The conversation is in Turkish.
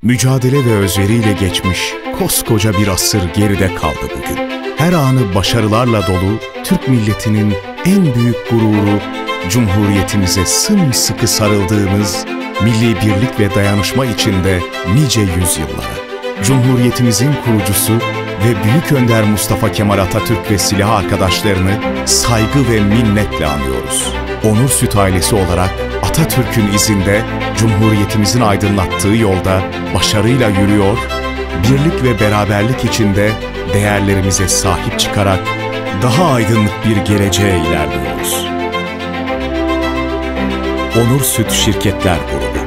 Mücadele ve özveriyle geçmiş koskoca bir asır geride kaldı bugün. Her anı başarılarla dolu Türk milletinin en büyük gururu, Cumhuriyetimize sımsıkı sarıldığımız milli birlik ve dayanışma içinde nice yüzyıllara. Cumhuriyetimizin kurucusu ve Büyük Önder Mustafa Kemal Atatürk ve silah arkadaşlarını saygı ve minnetle anıyoruz. Onur Süt ailesi olarak Atatürk'ün izinde Cumhuriyetimizin aydınlattığı yolda başarıyla yürüyor, birlik ve beraberlik içinde değerlerimize sahip çıkarak daha aydınlık bir geleceğe ilerliyoruz. Onur Süt Şirketler Grubu.